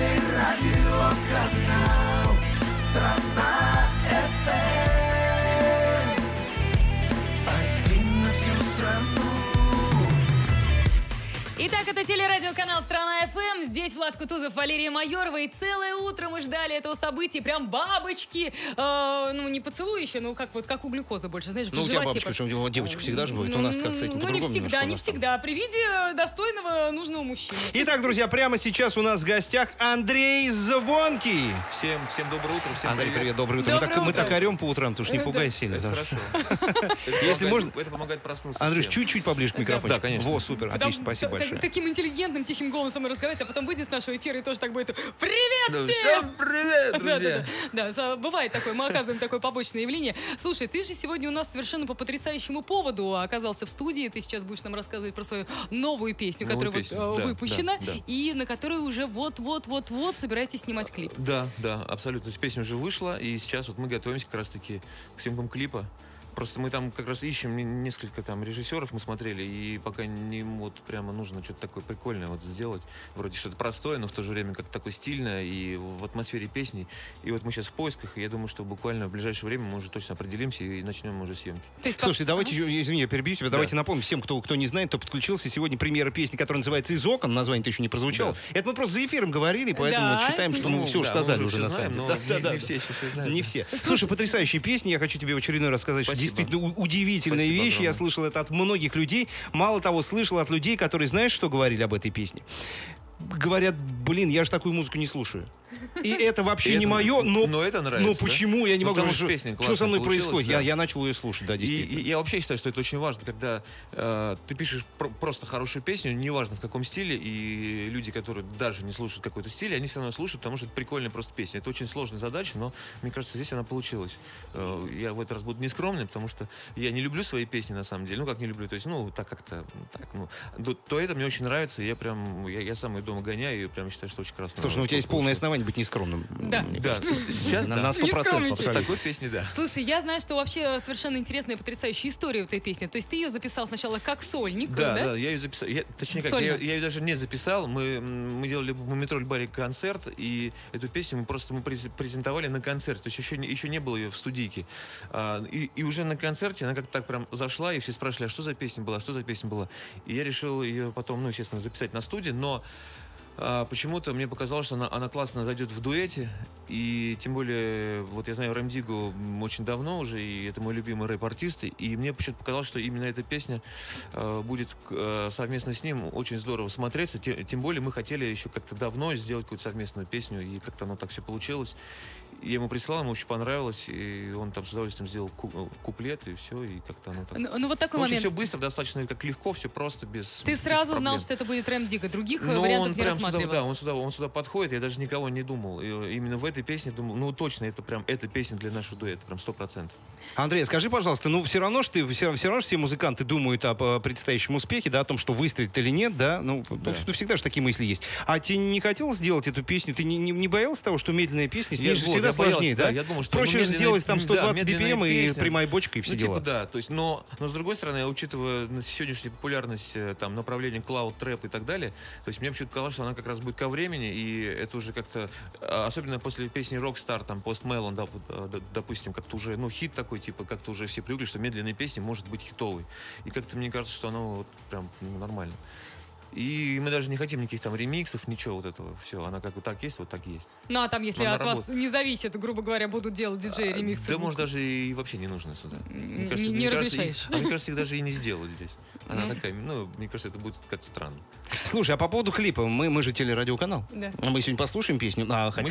телерадиоканал «Страна FM». Один на всю страну. Итак, это телерадиоканал «Страна ФМ». Здесь Влад Кутузов, Валерия Майорова. И целое утро мы ждали этого события. Прям бабочки. Ну, не поцелуй еще, ну, как у глюкозы больше. Знаешь, ну, у тебя бабочка, что у девочек всегда же будет. У нас как с этим по-другому. Ну, не всегда. При виде достойного, нужного мужчины. Итак, друзья, прямо сейчас у нас в гостях Андрей Звонкий. Всем доброе утро. Всем Андрей, привет, доброе утро. Мы так орем по утрам, ты уж не пугай сильно. Это хорошо. Если можно... Это помогает проснуться. Андрюш, чуть-чуть поближе к микрофону. Да, конечно. Во, супер, отлично, спасибо большое. Таким интеллигентным, тихим голосом разговаривать, а потом выйдет с нашего эфира и тоже так будет: привет всем! Всем привет, друзья! Да, бывает такое, мы оказываем такое побочное явление. Слушай, ты же сегодня у нас совершенно по потрясающему поводу оказался в студии. Ты сейчас будешь нам рассказывать про свою новую песню, которая выпущена, и на которую уже вот-вот собираетесь снимать клип. Да, абсолютно. Песня уже вышла, и сейчас вот мы готовимся как раз-таки к съемкам клипа. Просто мы там как раз ищем несколько там режиссеров, мы смотрели, и пока не вот прямо нужно что-то такое прикольное вот сделать. Вроде что-то простое, но в то же время как-то такое стильное и в атмосфере песни. И вот мы сейчас в поисках, и я думаю, что буквально в ближайшее время мы уже точно определимся и начнем уже съемки. Слушайте, давайте, извини, я перебью тебя, давайте напомним всем, кто не знает, кто подключился. Сегодня премьера песни, которая называется «Из окон», название-то еще не прозвучало. Да. Это мы просто за эфиром говорили, поэтому вот считаем, что все уже сказали уже на самом деле. Не все еще все знают. Не все. Слушай, потрясающие песни, я хочу тебе в очередной раз сказать, что действительно удивительные вещи. Я слышал это от многих людей. Мало того, слышал от людей, которые, знаешь, что говорили об этой песне? Говорят, блин, я же такую музыку не слушаю. И это вообще не мое, но это нравится. Но почему? Я не могу. Что со мной происходит? Да. Я начал ее слушать, да, действительно. И я вообще считаю, что это очень важно, когда ты пишешь просто хорошую песню, неважно в каком стиле, и люди, которые даже не слушают какой-то стиль, они все равно слушают, потому что это прикольная просто песня. Это очень сложная задача, но мне кажется, здесь она получилась. Я в этот раз буду нескромным, потому что я не люблю свои песни на самом деле. Ну, как не люблю, то есть, так как-то так, то это мне очень нравится, и я сам ее дома гоняю, и прям считаю, что очень классно. Слушай, у тебя есть полное основание быть нескромным. Да, сейчас на 100%. С такой песней, да. Слушай, я знаю, что вообще совершенно интересная, потрясающая история у этой песни. То есть ты ее записал сначала как сольник, да? Да, я ее записал. Точнее, я ее даже не записал. Мы делали в метро Баре концерт, и эту песню мы презентовали на концерте. То есть еще не было ее в студийке. И уже на концерте она как-то так прям зашла, и все спрашивали, а что за песня была? И я решил ее потом, естественно, записать на студии, но почему-то мне показалось, что она классно зайдет в дуэте. И тем более, вот я знаю Рэм Диггу очень давно уже, и это мой любимый рэп-артист. И мне почему-то показалось, что именно эта песня будет совместно с ним очень здорово смотреться. Тем более мы хотели еще как-то давно сделать какую-то совместную песню, и как-то оно так все получилось. Я ему прислал, ему очень понравилось, и он там с удовольствием сделал куплет, и все, и как-то оно так. Ну вот такой момент. Все быстро, достаточно как легко, все просто, без. Ты сразу знал, что это будет Рэм Дигга, других вариантов не рассматривал? Он сюда подходит, я даже никого не думал. И именно в этой песне думал, точно, это прям эта песня для нашего дуэта, прям 100%. Андрей, скажи, пожалуйста, все равно все музыканты думают о предстоящем успехе, да, о том, что выстрелит или нет, да? Всегда же такие мысли есть. А тебе не хотелось сделать эту песню? Ты не боялся того, что медленная песня, с ней же всегда сложнее, да? Я думал, что проще сделать там 120 BPM и прямая бочка, и все дела. Да, то есть, но с другой стороны, учитывая на сегодняшнюю популярность там направления клауд, трэп и так далее, то есть мне почему-то казалось, что она как раз будет ко времени, и это уже как-то, особенно после песни Rockstar, там, Post Malone, допустим, как-то уже, хит такой, типа, как-то уже все привыкли, что медленная песня может быть хитовой. И как-то мне кажется, что она вот прям нормально. И мы даже не хотим никаких там ремиксов, ничего вот этого. Все, она как вот так есть, вот так есть. Ну, а там, если она от вас не зависит, грубо говоря, будут делать диджеи ремиксы. Да, может, даже и вообще не нужно сюда. Не разрешаешь. Мне кажется, их даже и не сделают здесь. Она такая, мне кажется, это будет как-то странно. Слушай, а по поводу клипа, мы же телерадиоканал. Да. Мы сегодня послушаем песню.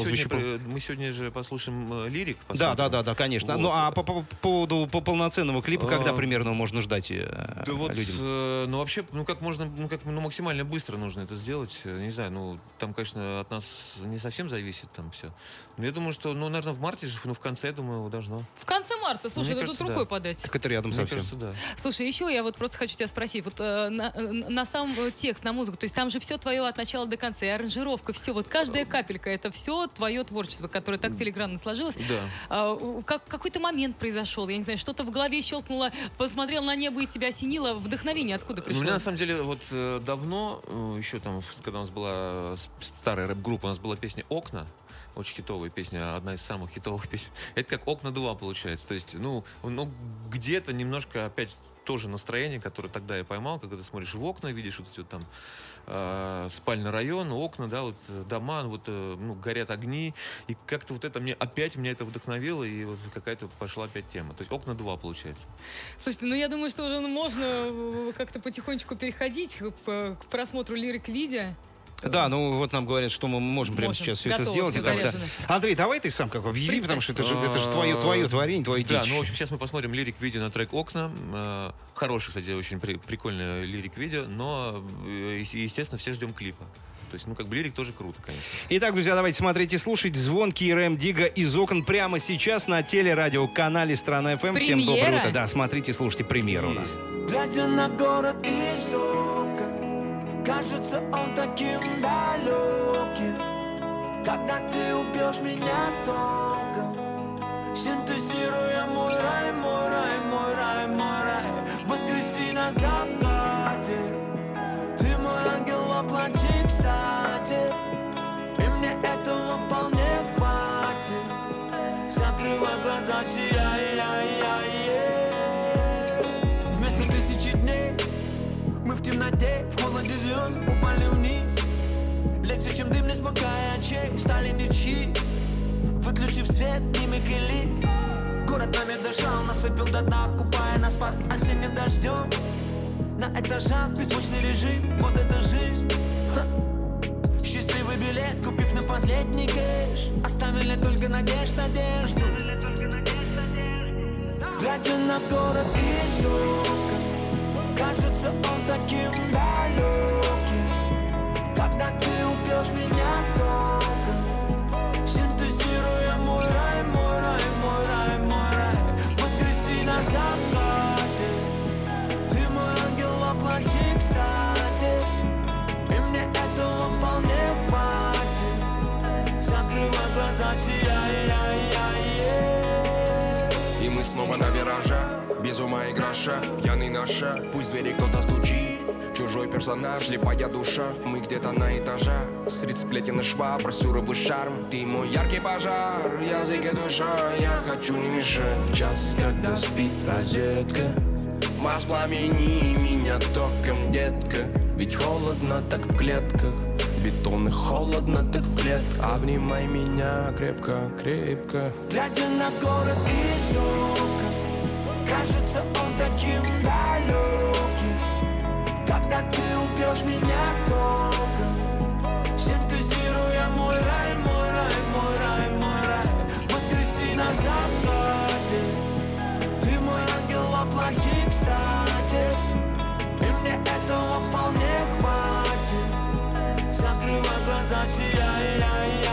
Мы сегодня же послушаем лирик. Да, конечно. Вот. Ну, а по поводу полноценного клипа, когда примерно можно ждать людям? Вообще, максимально быстро нужно это сделать. Не знаю, там, конечно, от нас не совсем зависит там все. Но я думаю, что, наверное, в марте же, в конце, я думаю, должно. В конце марта, слушай, тут рукой подать. Так это рядом совсем. Мне кажется, да. Слушай, еще я вот просто хочу тебя спросить, вот на сам текст, на музыку, то есть там же все твое от начала до конца, и аранжировка, все, вот каждая капелька, это все твое творчество, которое так филигранно сложилось. Да. Какой-то момент произошел, я не знаю, что-то в голове щелкнуло, посмотрел на небо и тебя осенило, вдохновение откуда пришло? У меня, на самом деле, вот давно давно, еще там, когда у нас была старая рэп-группа, у нас была песня «Окна». Очень хитовая песня, одна из самых хитовых песен. Это как «Окна 2» получается. То есть, ну где-то немножко опять тоже настроение, которое тогда я поймал, когда ты смотришь в окна, видишь вот эти вот там спальный район, окна, да, вот дома, вот, ну, горят огни. И как-то вот это меня это вдохновило, и вот какая-то пошла опять тема. То есть «Окна 2» получается. Слушайте, ну я думаю, что уже можно как-то потихонечку переходить к просмотру лирик-видео. Да, ну вот нам говорят, что мы можем прямо сейчас все это сделать. Андрей, давай ты сам как объяви, потому что это же твое творение, твое дичь. Да, ну в общем, сейчас мы посмотрим лирик-видео на трек «Окна». Хороший, кстати, очень прикольное лирик-видео, но, естественно, все ждем клипа. То есть, ну, как бы лирик тоже круто, конечно. Итак, друзья, давайте смотреть и слушать звонкий Рэм Дигга из «Окон» прямо сейчас на телерадиоканале «Страна FM». Всем доброе утро. Да, смотрите, слушайте премьеру у нас. Глядя на город из окон, кажется он таким далеким. Когда ты убьешь меня током, синтезируя мой рай, мой рай, мой рай, мой рай. Воскреси на закате, ты мой ангел воплоти, кстати, и мне этого вполне хватит. Закрыла глаза, сияй, вместо 1000 дней мы в темноте, в холоде звезд упали вниз. Легче, чем дым, не смыкая очей, стали ничьи, выключив свет, мимик и лиц. Город нами дышал, нас выпил до дна, купая нас под осенним дождем. На этажах беззвучный режим, вот это жизнь. Счастливый билет, купив на последний кэш, оставили только надежду. Глядя на город из окон, кажется он таким далеким. Когда ты убьешь меня током, синтезируя мой рай, мой рай, мой рай, мой рай. Воскреси на закате, ты мой ангел воплоти, кстати, и мне этого вполне хватит. Закрыла глаза, сияй, и мы снова на виражах, без ума и гроша, пьяный на шаг, пусть двери кто-то стучит. Чужой персонаж, слепая душа, мы где-то на этажах. Стрит сплетен и швабра, сюровый шарм. Ты мой яркий пожар, язык и душа. Я хочу не мешать в час, когда спит розетка. Воспламени меня током, детка. Ведь холодно так в клетках, бетон и холодно так в клетках. Обнимай меня крепко, крепко. Глядя на город из окон, кажется он таким далеким. Когда ты убьешь меня током, синтезируя мой рай, мой рай, мой рай, мой рай. Воскреси на закате, ты мой ангел воплоти, кстати, и мне этого вполне хватит. Закрыла глаза, сияй,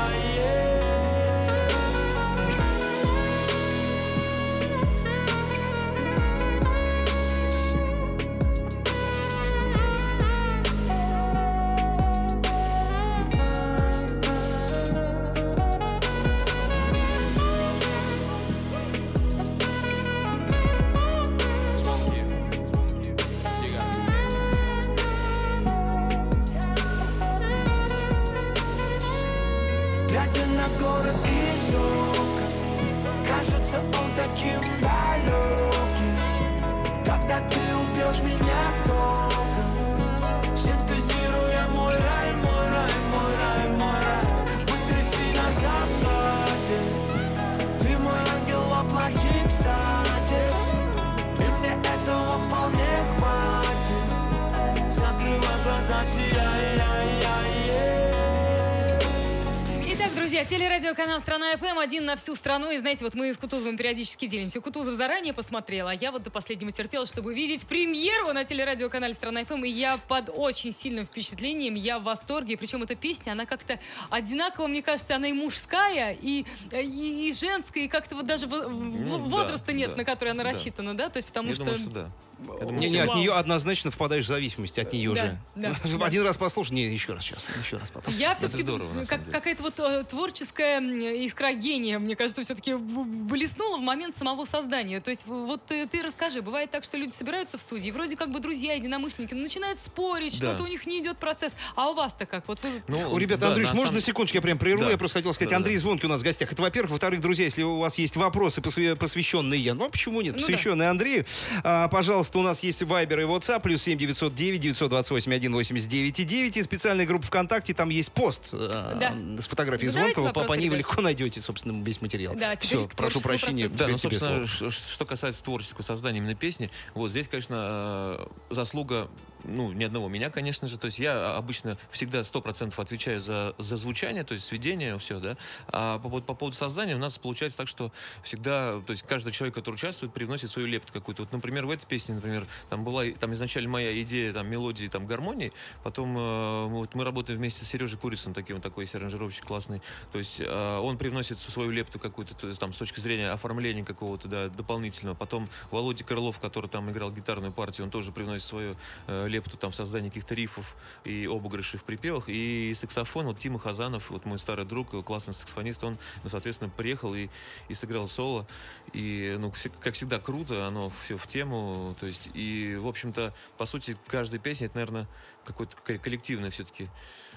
глядя на город из окон, кажется он таким далеким. Когда ты убьешь меня током, синтезируя мой рай, мой рай, мой рай, мой рай. Воскреси на закате, ты мой ангел воплоти, кстати, и мне этого вполне хватит. Закрыла глаза, сияй, Итак, друзья, телерадиоканал «Страна FM» один на всю страну. И знаете, вот мы с Кутузовым периодически делимся. Кутузов заранее посмотрел, а я вот до последнего терпела, чтобы видеть премьеру на телерадиоканале «Страна FM». И я под очень сильным впечатлением, я в восторге. Причем эта песня, она как-то одинаково, мне кажется, она и мужская, и женская, и как-то вот даже возраста нет, на который она рассчитана, да? То есть, потому я что... думаю, что да. Не, от нее однозначно впадаешь в зависимость, от нее же. Один раз послушай, не, еще раз потом. Я все-таки, какая-то вот творческая искра гения, мне кажется, все-таки блеснула в момент самого создания. То есть вот ты расскажи, бывает так, что люди собираются в студии, вроде как бы друзья, единомышленники, но начинают спорить, что-то у них не идет процесс. А у вас-то как? Вот вы... Ребята, Андрюш, можно на секундочку я прям прерву? Я просто хотел сказать, Андрей Звонкий у нас в гостях. Это, во-первых. Во-вторых, друзья, если у вас есть вопросы, посвященные, почему нет, посвященные Андрею, пожалуйста, у нас есть Viber и WhatsApp, +7 909 928 189 9, и специальная группа ВКонтакте, там есть пост с фотографией Звонкого, по ней вы легко найдете, собственно, весь материал. Все, прошу прощения. Да, собственно, что касается творческого создания именно песни, вот здесь, конечно, заслуга ни одного меня, конечно же. То есть я обычно всегда 100% отвечаю за звучание, то есть сведение, все, да. А по поводу создания у нас получается так, что всегда, то есть каждый человек, который участвует, привносит свою лепту какую-то. Вот, например, в этой песне, например, там была изначально моя идея мелодии, гармонии, потом вот мы работаем вместе с Сережей Курицын, такой аранжировщик классный. То есть он привносит свою лепту какую-то, то есть, с точки зрения оформления какого-то, дополнительного. Потом Володя Крылов, который там играл гитарную партию, он тоже привносит свою лепту в создании каких-то рифов и обыгрышей в припевах. И саксофон, вот Тима Хазанов, вот мой старый друг, классный саксофонист, он, соответственно, приехал и сыграл соло. И, как всегда, круто, оно все в тему. То есть, и, в общем-то, по сути, каждая песня, это, наверное, какое-то коллективное все-таки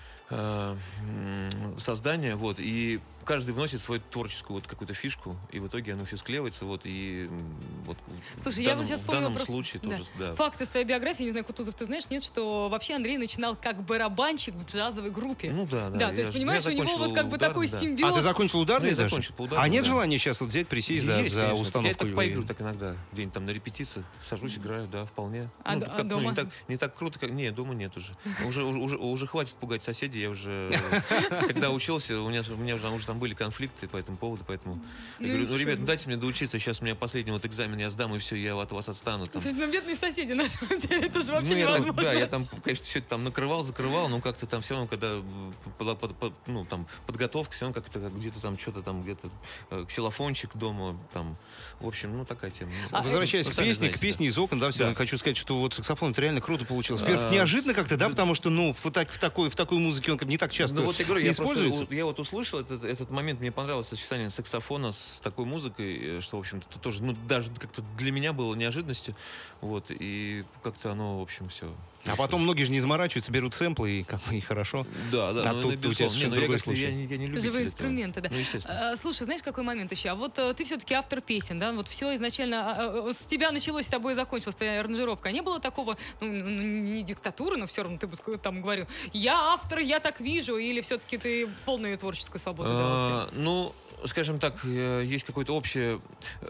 создание, вот, и каждый вносит свою творческую какую-то фишку, и в итоге оно все склеивается, вот, и вот. Слушай, я вот сейчас вспомнила в данном случае тоже, да. Факт из твоей биографии, не знаю, Кутузов, ты знаешь, нет, что вообще Андрей начинал как барабанщик в джазовой группе. Да. Да, то есть, понимаешь, у него вот как бы такой симбиоз. А ты закончил ударный даже? Закончил по ударному, нет желания сейчас вот взять, присесть за установку? Я так поиграю так иногда, где-нибудь там на репетициях, сажусь, играю, да, вполне. А дома? Не так круто, как... Нет, дома нет уже. Уже хватит пугать соседей, я уже... Когда учился, у меня уже там были конфликты по этому поводу, поэтому я говорю, ребят, дайте мне доучиться, сейчас у меня последний вот экзамен я сдам, и все, я от вас отстану. Слушай, бедные соседи, на самом деле, это же вообще невозможно. Я там, конечно, все это закрывал, но как-то там все равно, когда подготовка, все равно как-то где-то там что-то там, где-то ксилофончик дома, там, в общем, такая тема. Возвращаясь к песне из окон, да, все хочу сказать, что вот саксофон это реально круто получилось. Во-первых, неожиданно как-то, да, потому что, в такой музыке он не так часто используется. Я вот услышал этот момент, мне понравилось сочетание саксофона с такой музыкой, что, в общем-то, тоже, даже как-то для меня было неожиданностью, вот, и как-то оно, в общем, все. А потом многие же не заморачиваются, берут сэмплы, и хорошо. Да. А тут у тебя совершенно другой случай. Я не любитель живые инструменты, да. Естественно. Слушай, знаешь, какой момент еще? А вот ты все-таки автор песен, да? Вот все изначально с тебя началось, с тобой закончилась твоя аранжировка. А не было такого, не диктатуры, но все равно ты бы там говорил, я автор, я так вижу, или все-таки ты полную творческую свободу дал себе? Скажем так, есть какое-то общее...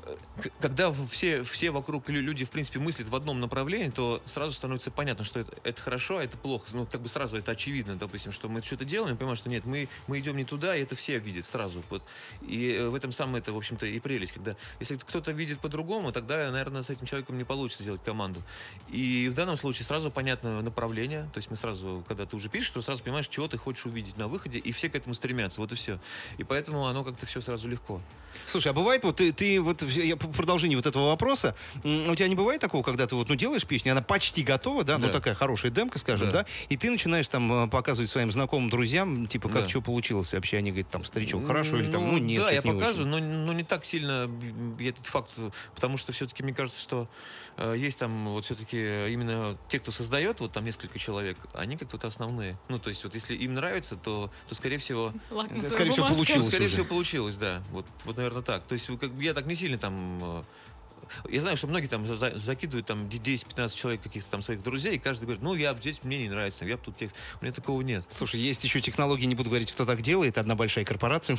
Когда все вокруг люди, в принципе, мыслят в одном направлении, то сразу становится понятно, что это хорошо, а это плохо. Как бы сразу это очевидно, допустим, что мы что-то делаем, понимаем, что нет, мы идем не туда, и это все видят сразу. Вот. И в этом самое это, в общем-то, и прелесть. Если кто-то видит по-другому, тогда, наверное, с этим человеком не получится сделать команду. И в данном случае сразу понятно направление. То есть мы сразу, когда ты уже пишешь, то сразу понимаешь, чего ты хочешь увидеть на выходе, и все к этому стремятся. Вот и все. И поэтому оно как-то все сразу легко. Слушай, а бывает, вот ты вот продолжение вот этого вопроса, у тебя не бывает такого, когда ты делаешь песню, она почти готова, да, такая хорошая демка, скажем, да, и ты начинаешь там показывать своим знакомым, друзьям, типа, как что получилось вообще, они говорят, там, старичок, хорошо, или там, нет, да, я показываю, но не так сильно этот факт, потому что все-таки мне кажется, что есть там вот все-таки именно те, кто создает, вот там несколько человек, они как-то основные. То есть вот если им нравится, то скорее всего... Скорее всего, получилось. Скорее всего, получилось, да. Вот, наверное, так. То есть я так не сильно там... Я знаю, что многие там закидывают там 10-15 человек каких-то там своих друзей, и каждый говорит, здесь мне не нравится, я тут текст. У меня такого нет. Слушай, есть еще технологии, не буду говорить, кто так делает, одна большая корпорация,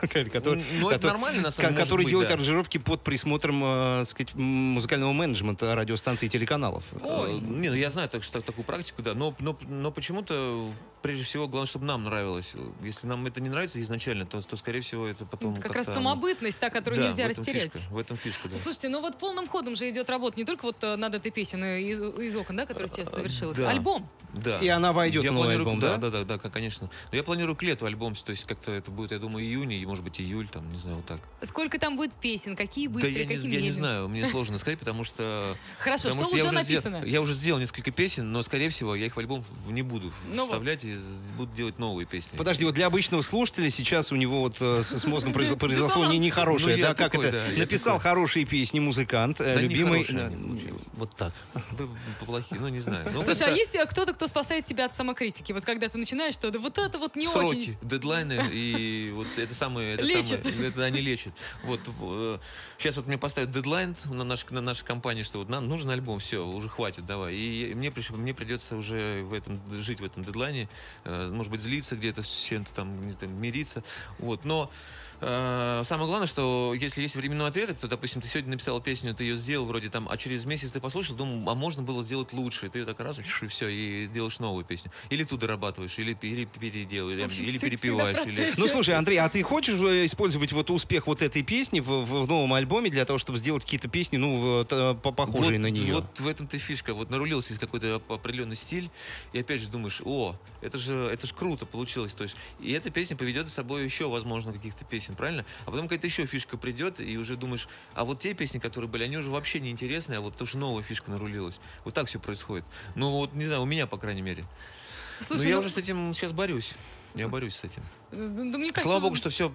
которая делает аранжировки под присмотром, сказать, музыкального менеджмента радиостанций и телеканалов. Я знаю такую практику, да, но почему-то прежде всего, главное, чтобы нам нравилось. Если нам это не нравится изначально, то скорее всего, это потом как раз самобытность, та, которую нельзя растерять. В этом фишка, да. Слушайте, ну вот полным ходом же идет работа не только вот над этой песней, но и из окон, да, которая сейчас завершилась. Да. Альбом. Да. И она войдет в новый альбом, да? Да, конечно. Но я планирую к лету альбом, то есть как-то это будет, я думаю, июнь, и может быть июль, там, не знаю, вот так. Сколько там будет песен, какие быстрые, какие медленные? Я не знаю, мне сложно сказать, потому что... Хорошо, что уже написано? Я уже сделал несколько песен, но, скорее всего, я их в альбом не буду вставлять и буду делать новые песни. Подожди, вот для обычного слушателя сейчас у него вот с мозгом произошло нехорошее, да? Как это? Написал хорошие песни музыкант, любимый... Вот так. Да, плохие, ну не знаю. Слушай, а есть кто-то, кто спасает тебя от самокритики? Вот когда ты начинаешь, что вот это вот не очень... Сроки, дедлайны, и вот это самое... Это они лечат. Вот сейчас вот мне поставят дедлайн на нашей компании, что вот нам нужен альбом, все, уже хватит, давай. И мне придется уже жить в этом дедлайне, может быть, злиться где-то, с чем-то там мириться. Вот, но самое главное, что если есть временной отрезок, то, допустим, ты сегодня написал песню, ты ее сделал вроде там, а через месяц ты послушал, думал, а можно было сделать лучше. Ты ее так раз, и все, и делаешь новую песню. Или ту дорабатываешь, или переделываешь, или перепеваешь. Ну, слушай, Андрей, а ты хочешь использовать вот успех вот этой песни в новом альбоме для того, чтобы сделать какие-то песни, ну, похожие на нее? Вот в этом-то фишка. Вот нарулился из какой-то определенный стиль, и опять же думаешь, это же круто получилось. То есть, и эта песня поведет за собой еще, возможно, каких-то песен, правильно? А потом какая-то еще фишка придет, и уже думаешь, а вот те песни, которые были, они уже вообще не интересные, а вот потому что новая фишка нарулилась. Вот так все происходит. Ну, вот, не знаю, у меня, по крайней мере. Слушай, но я уже с этим сейчас борюсь. Я борюсь с этим. Да, мне кажется, слава богу, что все...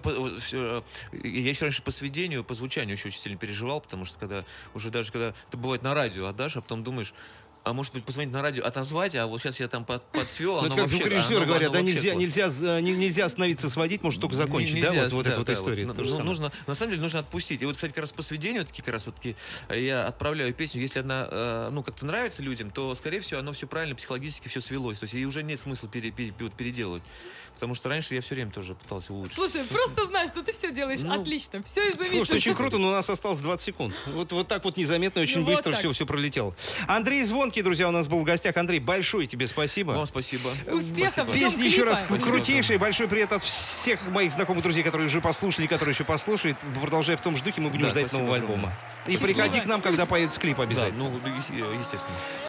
Я еще раньше по сведению, по звучанию еще очень сильно переживал, потому что когда ты бывает на радио отдашь, а потом думаешь, а может быть, позвонить на радио, отозвать, а вот сейчас я там подсвел. Ну, это как звукорежиссеры говорят, да, нельзя остановиться сводить, может только закончить, да, вот эта вот история. Нужно, на самом деле, нужно отпустить. И вот, кстати, как раз по сведению, как раз вот-таки я отправляю песню, если она, как-то нравится людям, то, скорее всего, оно все правильно, психологически все свелось. То есть, и уже нет смысла переделывать. Потому что раньше я все время тоже пытался улучшить. Слушай, просто знаю, что ты все делаешь отлично, все изумительно. Слушай, очень круто, но у нас осталось 20 секунд. Вот так вот незаметно, очень быстро все пролетело. Андрей Звонкий, друзья, у нас был в гостях. Андрей, большое тебе спасибо. Вам спасибо. Успехов. Песни еще раз крутейшие. Большой привет от всех моих знакомых друзей, которые уже послушали, которые еще послушают. Продолжай в том же духе, мы будем ждать нового альбома. И приходи к нам, когда появится клип обязательно. Да, естественно.